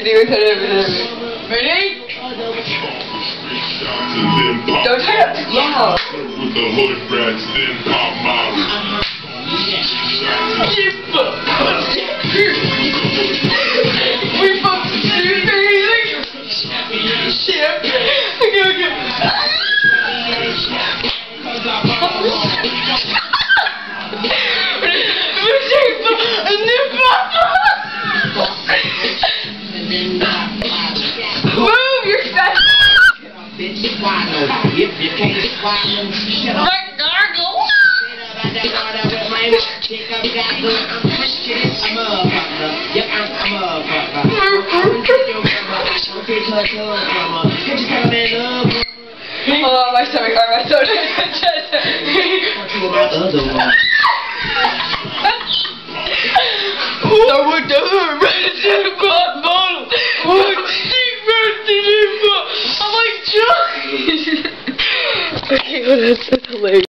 Ready? Don't turn up too loud. With the hood rats, then pop models. We fucking do crazy. Shit. Move your fat. If you can't swallow, shut up. Gargle. Oh, my stomach, my stomach. I'm like, Joe. Okay, well, that's hilarious.